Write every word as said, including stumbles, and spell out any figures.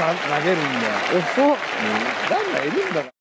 さ投げるんだよ。 遅っ。 うん、ランナーいるんだから。